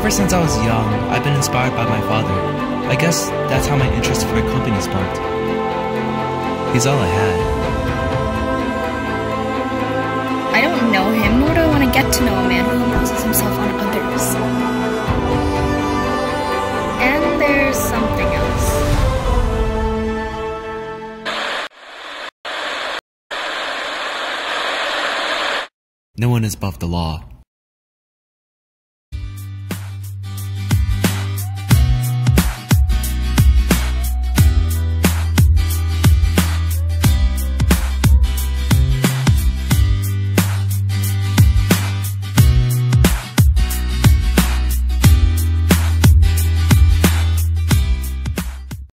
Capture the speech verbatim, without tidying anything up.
Ever since I was young, I've been inspired by my father. I guess that's how my interest for a company sparked. He's all I had. I don't know him, nor do I want to get to know a man who imposes himself on others. And there's something else. No one is above the law.